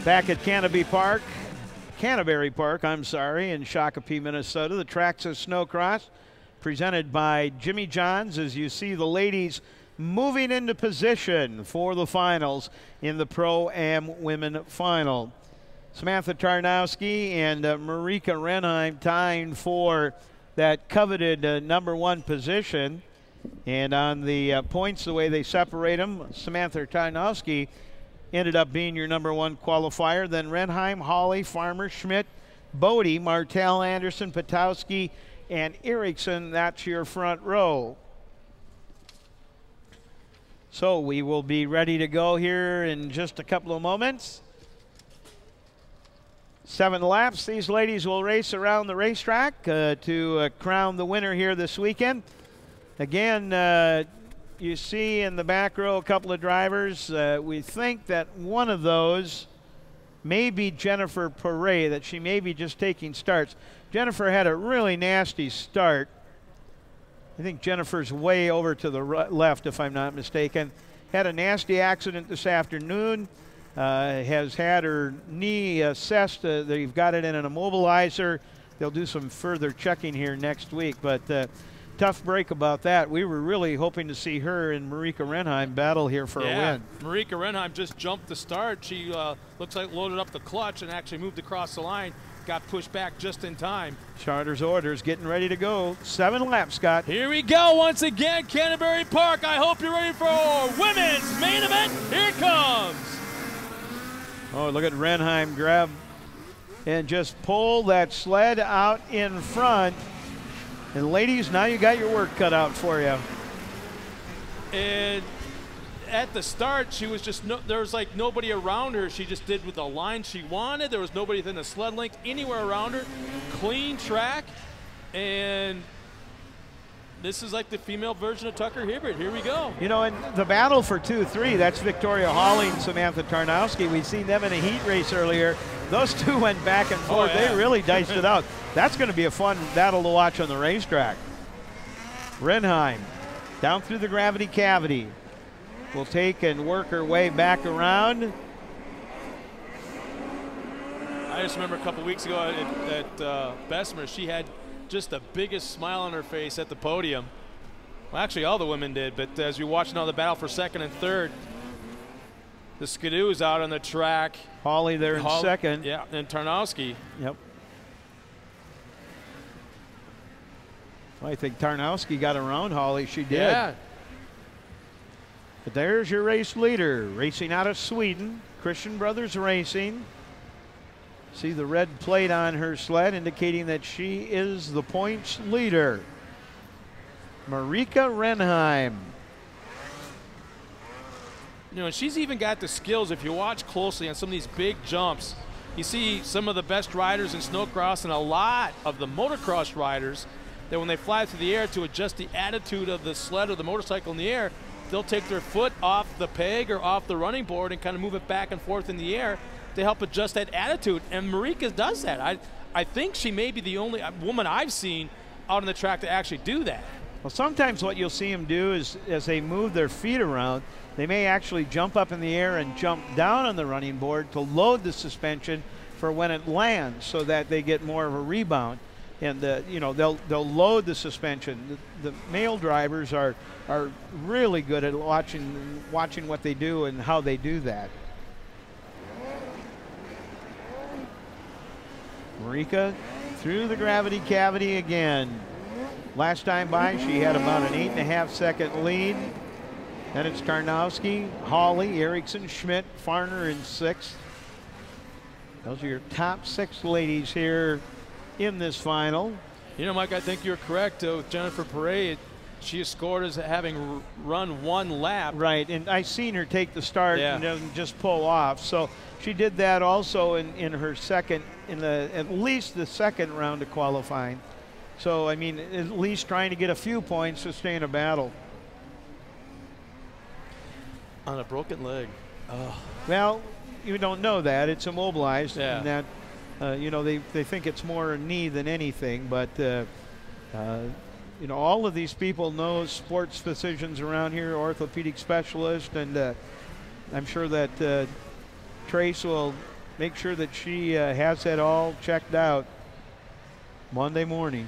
Back at Canterbury Park, I'm sorry, in Shakopee, Minnesota, the Traxxas Snocross, presented by Jimmy John's, as you see the ladies moving into position for the finals in the Pro-Am Women Final. Samantha Tarnowski and Marica Renhiem tying for that coveted #1 position. And on the points, the way they separate them, Samantha Tarnowski ended up being your #1 qualifier. Then Renhiem, Hawley, Farmer, Schmidt, Bodie, Martell, Anderson, Patowski, and Erickson. That's your front row. So we will be ready to go here in just a couple of moments. 7 laps. These ladies will race around the racetrack to crown the winner here this weekend. Again, you see in the back row a couple of drivers. We think that one of those may be Jennifer Pare, that she may be just taking starts. Jennifer had a really nasty start. I think Jennifer's way over to the left, if I'm not mistaken. Had a nasty accident this afternoon. Has had her knee assessed. They've got it in an immobilizer. They'll do some further checking here next week, but tough break about that. We were really hoping to see her and Marica Renhiem battle here for a win. Marica Renhiem just jumped the start. She looks like loaded up the clutch and actually moved across the line. Got pushed back just in time. Charter's orders getting ready to go. 7 laps, Scott. Here we go once again, Canterbury Park. I hope you're ready for women's main event. Here it comes. Oh, look at Renhiem grab and just pull that sled out in front. And ladies, now you got your work cut out for you. And at the start, she was just there was like nobody around her. She just did with the line she wanted. There was nobody within the sled length anywhere around her. Clean track, and this is like the female version of Tucker Hibbert. Here we go. You know, and the battle for 2-3, that's Victoria Hawley and Samantha Tarnowski. We've seen them in a heat race earlier. Those two went back and forth. Oh, yeah. They really diced it out. That's going to be a fun battle to watch on the racetrack. Renhiem down through the gravity cavity. Will take and work her way back around. I just remember a couple weeks ago at Bessemer, she had just the biggest smile on her face at the podium. Well, actually, all the women did, but as we watch now the battle for 2nd and 3rd, the Skidoo's out on the track. Hawley there in 2nd. Yeah, and Tarnowski. Yep. Well, I think Tarnowski got around Hawley. She did. Yeah. But there's your race leader, racing out of Sweden, Christian Brothers Racing. See the red plate on her sled indicating that she is the points leader. Marica Renhiem. You know, and she's even got the skills. If you watch closely on some of these big jumps, you see some of the best riders in snowcross and a lot of the motocross riders that when they fly through the air to adjust the attitude of the sled or the motorcycle in the air, they'll take their foot off the peg or off the running board and kind of move it back and forth in the air to help adjust that attitude. And Marica does that. I think she may be the only woman I've seen out on the track to actually do that. Well, sometimes what you'll see them do is as they move their feet around, they may actually jump up in the air and jump down on the running board to load the suspension for when it lands so that they get more of a rebound. And you know, they'll load the suspension. The male drivers are really good at watching what they do and how they do that. Marica through the gravity cavity again. Last time by, she had about an 8.5-second lead. Then it's Tarnowski, Hawley, Erickson, Schmidt, Farner in 6th. Those are your top 6 ladies here in this final. You know, Mike, I think you're correct. With Jennifer Pare, she is scored as having run 1 lap. Right, and I seen her take the start and then just pull off. So she did that also in her second, at least the 2nd round of qualifying. So, I mean, at least trying to get a few points to stay in a battle. On a broken leg. Oh. Well, you don't know that. It's immobilized. Yeah. And that, you know, they think it's more a knee than anything. But, you know, all of these people know sports physicians around here, orthopedic specialists, and I'm sure that Trace will make sure that she has that all checked out Monday morning.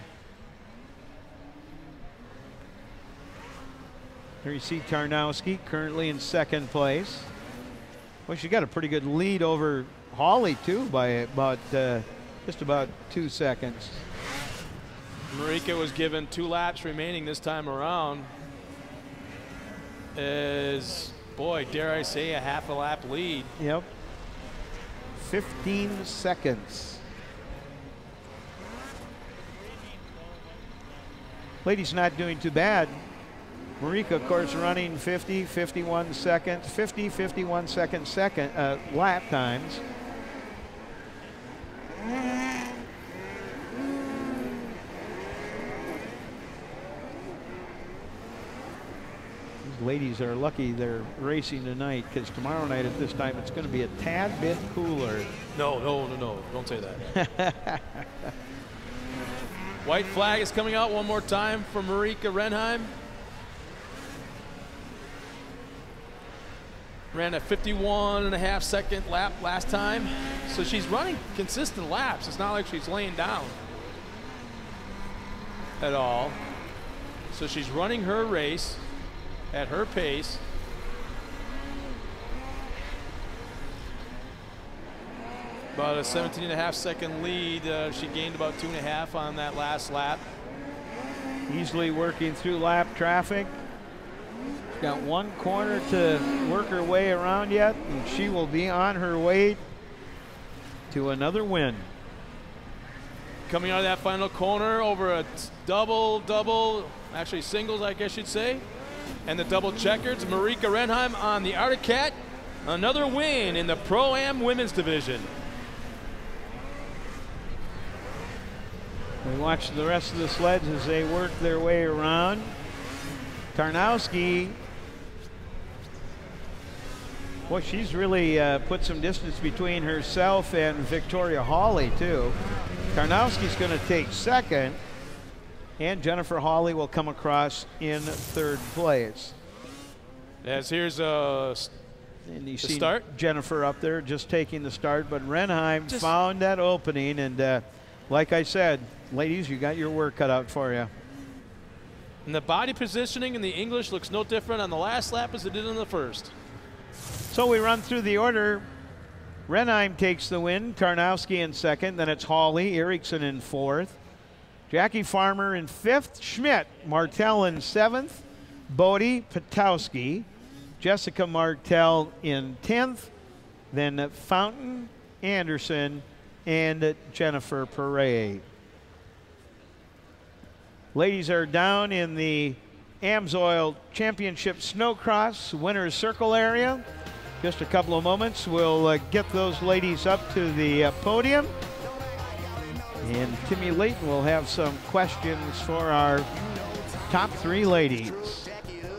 There you see Tarnowski currently in second place. Well, she got a pretty good lead over Hawley too by about just about 2 seconds. Marica was given 2 laps remaining this time around. Is, boy, dare I say, a half a lap lead. Yep. 15 seconds. Ladies not doing too bad. Marica, of course, running 50, 51 seconds, 50, 51 second lap times. These ladies are lucky they're racing tonight, because tomorrow night at this time it's going to be a tad bit cooler. No, don't say that. White flag is coming out one more time for Marica Renhiem. Ran a 51.5 second lap last time. So she's running consistent laps. It's not like she's laying down at all. So she's running her race at her pace. About a 17.5 second lead. She gained about 2.5 on that last lap. Easily working through lap traffic. She's got 1 corner to work her way around yet, and she will be on her way to another win. Coming out of that final corner over a double, actually singles, I guess you'd say, and the double checkers. Marica Renhiem on the Arctic Cat. Another win in the Pro-Am women's division. We watch the rest of the sleds as they work their way around. Tarnowski, well, she's really put some distance between herself and Victoria Hawley too. Tarnowski's going to take second, and Jennifer Hawley will come across in third place. As here's and you see start. Jennifer up there just taking the start, but Renhiem found that opening, and like I said, ladies, you got your work cut out for you. And the body positioning in the English looks no different on the last lap as it did on the first. So we run through the order. Renhiem takes the win, Tarnowski in second, then it's Hawley, Eriksson in fourth, Jackie Farmer in fifth, Schmidt, Martell in seventh, Bodie, Patowski, Jessica Martell in 10th, then Fountain, Anderson, and Jennifer Pare. Ladies are down in the AMSOIL Championship Snocross winner's circle area. Just a couple of moments, we'll get those ladies up to the podium. And Timmy Layton will have some questions for our top 3 ladies.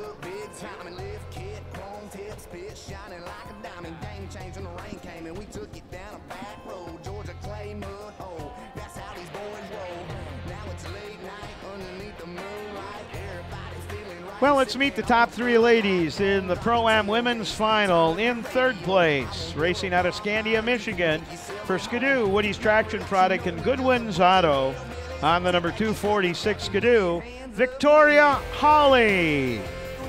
Well, let's meet the top 3 ladies in the Pro-Am Women's Final. In third place, racing out of Scandia, Michigan, for Skidoo, Woody's Traction Product, and Goodwin's Auto. On the number 246 Skidoo, Victoria Hawley.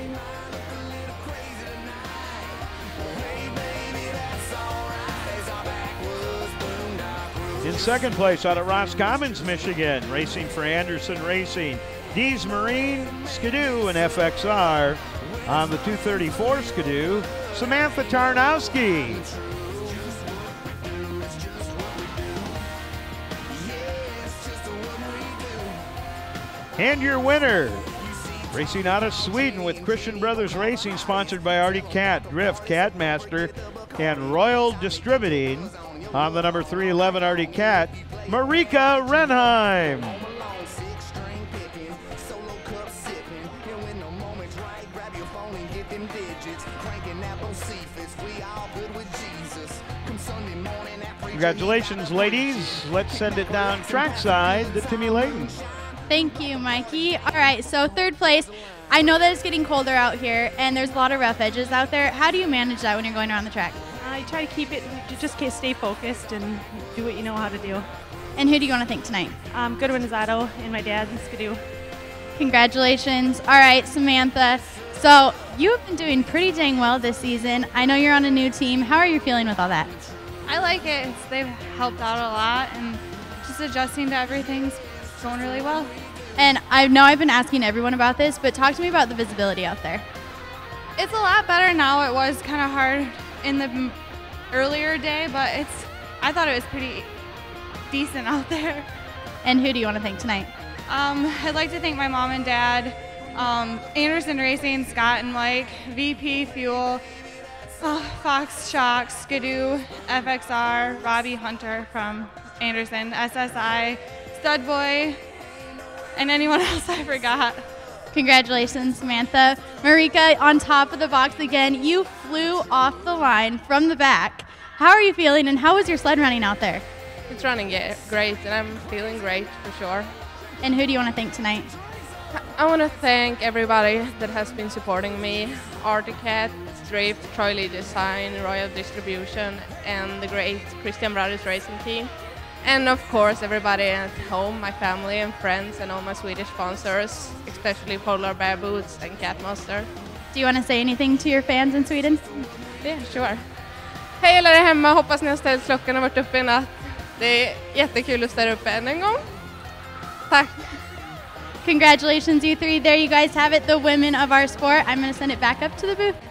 In second place, out of Roscommons, Michigan, racing for Anderson Racing, Dees Marine, Skidoo, and FXR. On the 234 Skidoo, Samantha Tarnowski. And your winner, racing out of Sweden with Christian Brothers Racing, sponsored by Arctic Cat, Drift, Catmaster, and Royal Distributing. On the number 311 Arctic Cat, Marica Renhiem. Congratulations, ladies. Let's send it down trackside to Timmy Layton. Thank you, Mikey. All right, so third place. I know that it's getting colder out here, and there's a lot of rough edges out there. How do you manage that when you're going around the track? I try to keep it, just stay focused and do what you know how to do. And who do you want to thank tonight? Goodwin Izzato and my dad in Skidoo. Congratulations. All right, Samantha. So you've been doing pretty dang well this season. I know you're on a new team. How are you feeling with all that? I like it. They've helped out a lot, and just adjusting to everything's going really well. And I know I've been asking everyone about this, but talk to me about the visibility out there. It's a lot better now. It was kind of hard in the earlier day, but I thought it was pretty decent out there. And who do you want to thank tonight? I'd like to thank my mom and dad, Anderson Racing, Scott and Mike, VP Fuel, Fox Shocks, Skidoo, FXR, Robbie Hunter from Anderson, SSI, Stud Boy, and anyone else I forgot. Congratulations, Samantha. Marica, on top of the box again. You flew off the line from the back. How are you feeling, and how was your sled running out there? It's running great, and I'm feeling great for sure. And who do you want to thank tonight? I want to thank everybody that has been supporting me, Articat, Drift, Troy Lee Design, Royal Distribution, and the great Christian Brothers Racing team. And of course everybody at home, my family and friends, and all my Swedish sponsors, especially Polar Bear Boots and Cat Monster. Do you want to say anything to your fans in Sweden? Yeah, sure. Hej alla där hemma, hoppas ni har ställt klockan och varit uppe i natt. Det är jättekul att ställa upp än en gång. Tack. Congratulations, you three. There you guys have it, the women of our sport. I'm going to send it back up to the booth.